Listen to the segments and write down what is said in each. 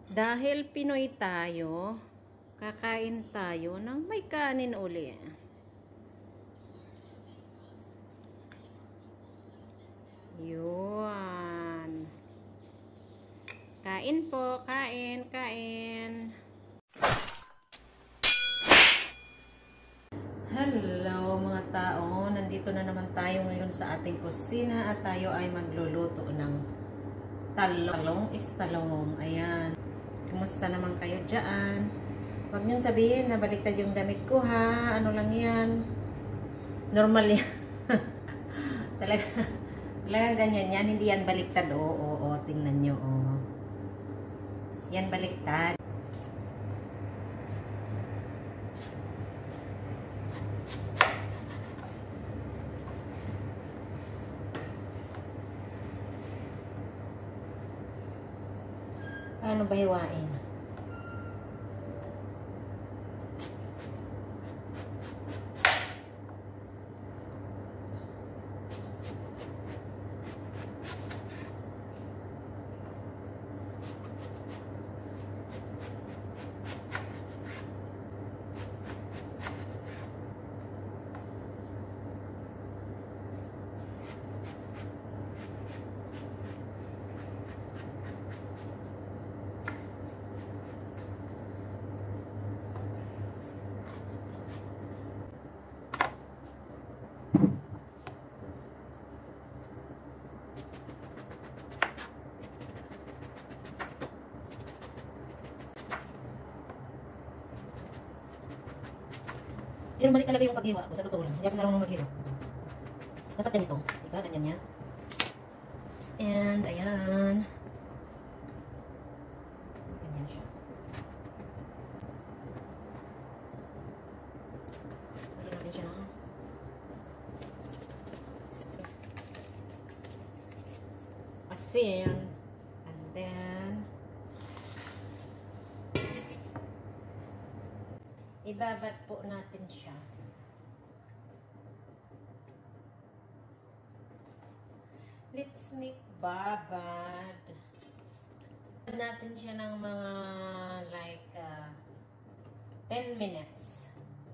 Dahil Pinoy tayo, kakain tayo ng may kanin uli. Yun. Kain po, kain, kain. Hello mga tao, nandito na naman tayo ngayon sa ating kusina at tayo ay magluluto ng talong is talong. Ayan. Kumusta naman kayo dyan? Huwag niyong sabihin na baliktad yung damit ko ha. Ano lang yan? Normal yan. Talaga ganyan yan. Hindi yan baliktad. Oo, tingnan nyo. Oo. Yan baliktad. Paano ba hiwain? Pero mali talaga yung paghiwa ko, sa totoo lang. Hindi ako marunong maghiwa. Dapat ganito. Diba? Ganyan yan. And, ayan. Ganyan siya. Lagyan natin siya ng asin. And then, ibabat po natin siya. Let's make babad. Babad natin siya ng mga like 10 minutes.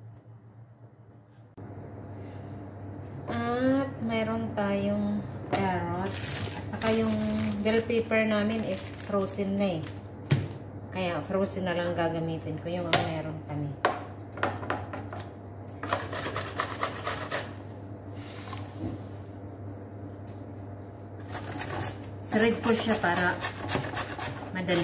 At meron tayong carrots. At saka yung bell pepper namin is frozen na eh. Kaya frozen na lang gagamitin ko yung mga meron kami. Red ko siya para madali.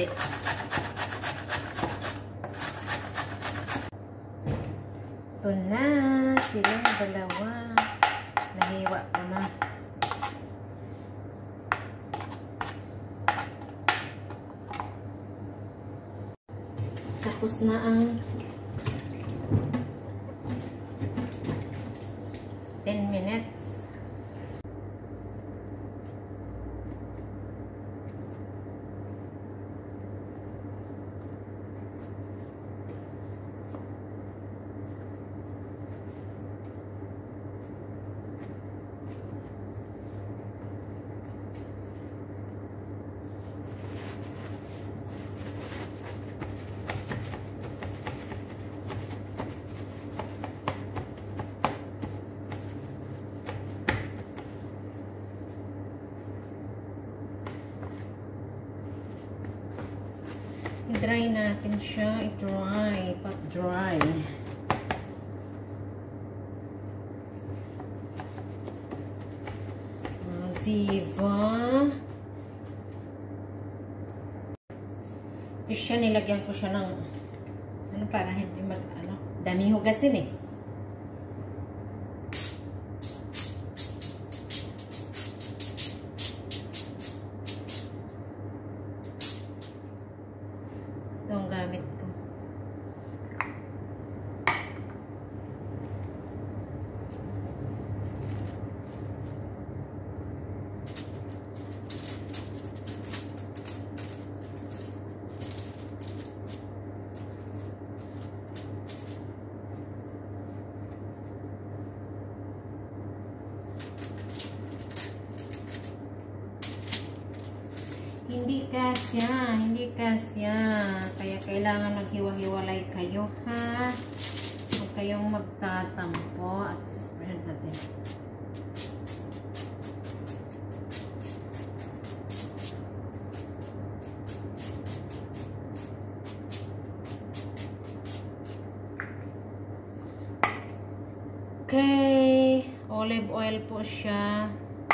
Ito na silang dalawa. Nahiwa ko na. Tapos na ang 10 minutes. I-dry natin siya. I-dry. Pat-dry. Diba? Ito siya, nilagyan ko siya ng ano para hindi dami hugasin eh. Ito ang gamit ko. Hindi kasya, hindi kasya. Kailangan maghiwa-hiwalay kayo, ha? Huwag kayong magtatampo. At spread natin. Okay, olive oil po siya.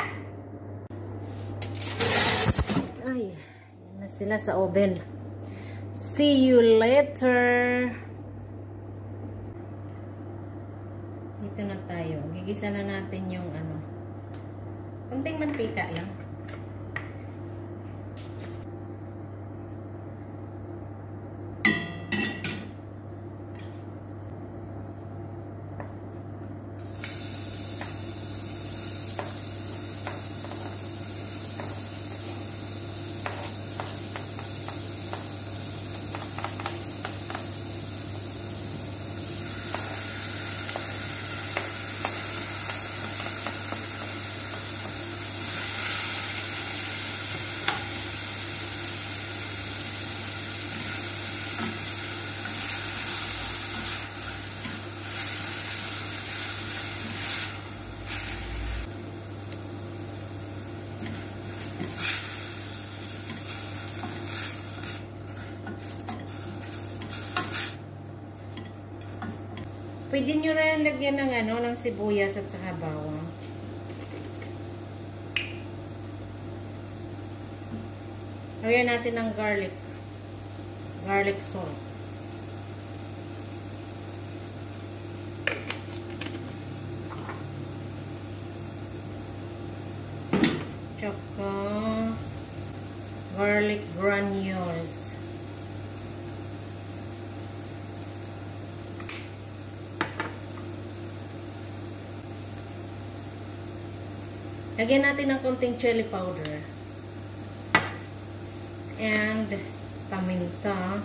Ay, yan na sila sa oven. See you later. Dito na tayo. Gigisa na natin yung ano. Kunting mantika lang. Pwede nyo rin lagyan ng ano, ng sibuyas at saka bawang. Lagyan natin ng garlic. Garlic salt. Tsaka garlic granules. Lagyan natin ng konting chili powder. And paminta.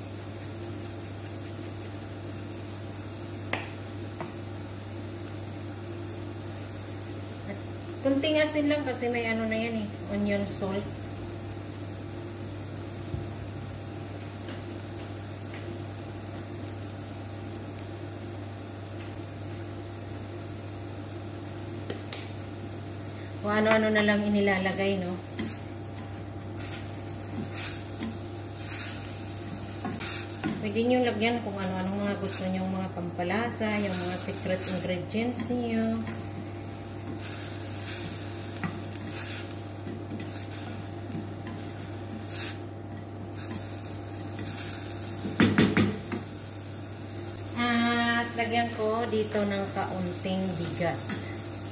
At konting asin lang kasi may ano na yan eh. Onion salt. O ano-ano na lang inilalagay, no? Pwede nyo lagyan kung ano-anong mga gusto nyo, mga pampalasa, yung mga secret ingredients niyo. At lagyan ko dito ng kaunting bigas.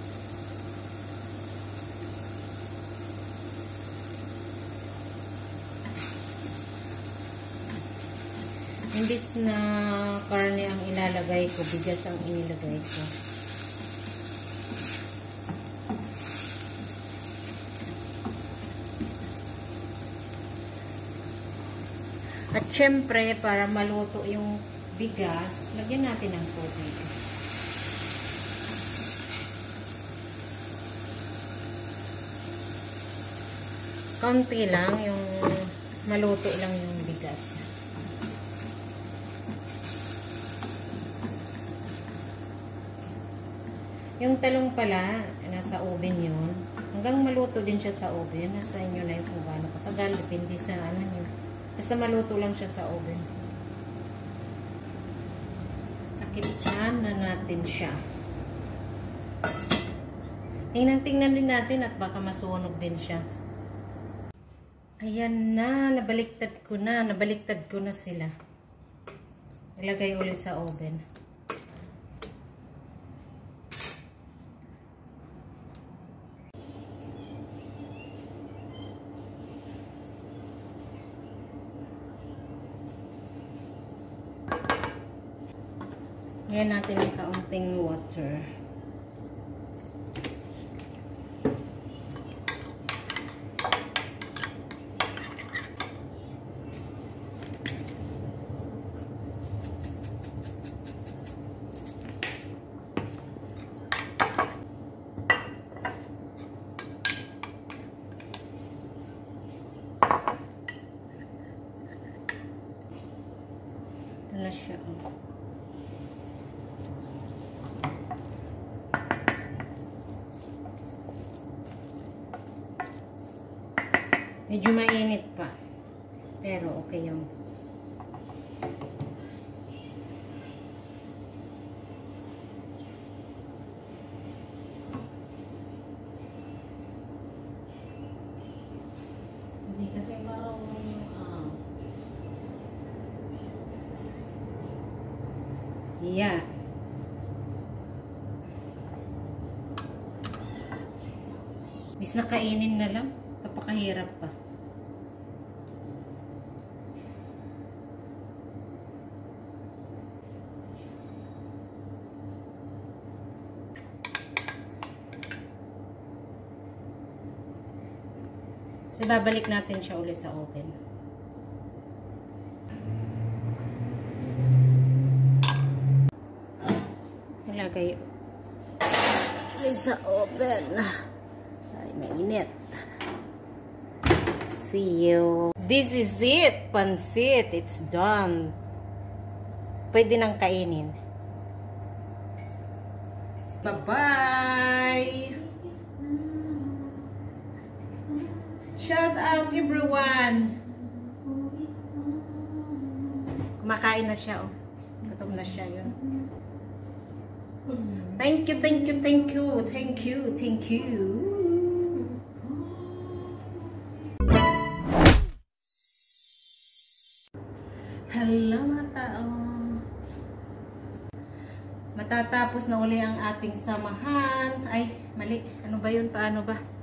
Imbis na karne ang ilalagay ko, bigas ang inilagay ko. At syempre, para maluto yung bigas, lagyan natin ng tubig. Konti lang, yung maluto lang yung bigas. Yung talong pala, nasa oven yun. Hanggang maluto din siya sa oven. Nasa inyo na yung kung gaano katagal. Depende sa ano nyo. Basta maluto lang siya sa oven. Takitan na natin siya. Tingnan din natin at baka masunog din siya. Ayan na. Nabaliktad ko na. Nabaliktad ko na sila. Ilagay ulit sa oven. Ayan natin ang kaunting water. na siya. Oh. Medyo mainit pa. Pero okay yung hindi kasi parang yeah. Bis na kainin na lang. Napakahirap pa. So, babalik natin siya ulit sa oven. Ilagay ulit sa oven. Ay, mainit. See you. This is it. Pansit. It's done. Pwede nang kainin. Bye-bye. Shout out everyone. Kumakain na siya, oh. Gutom na siya, yun. Thank you, thank you, thank you. Thank you, thank you. Hello mga tao. Matatapos na uli ang ating samahan. Ay, mali. Ano ba yun? Paano ba?